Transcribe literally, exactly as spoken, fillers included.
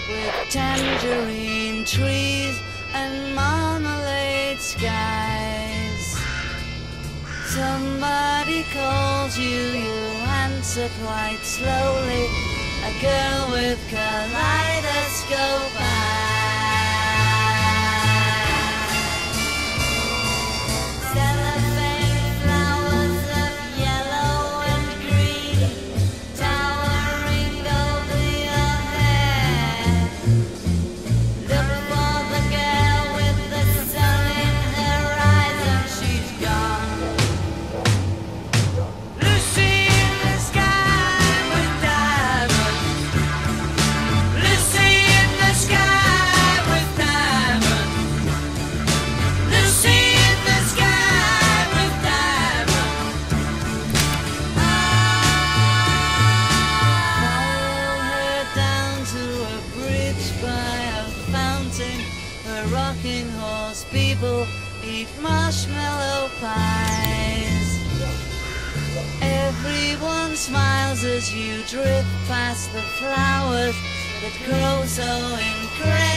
with tangerine trees and marmalade skies. Somebody calls you, you answer quite slowly. A girl with kaleidoscope eyes. Cellophane flowers of yellow and green towering over your head. Look for the girl with the sun in her eyes and she's gone. Lucy in the sky with diamonds. Lucy in the sky with diamonds. Lucy in the sky with diamonds. Follow her down to a bridge by a fountain, a rocking horse. People eat marshmallow pies. Everyone smiles as you drift past the flowers that grow so incredible.